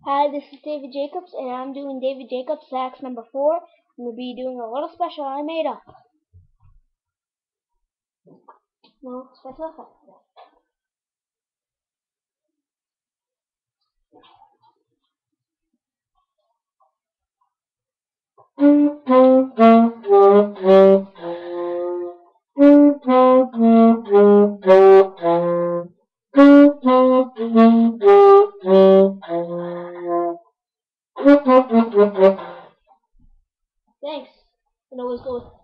Hi, this is David Jacobs, and I'm doing David Jacobs Sax number 4. I'm going to be doing a little special I made up. No special effects today. Thanks. And always go with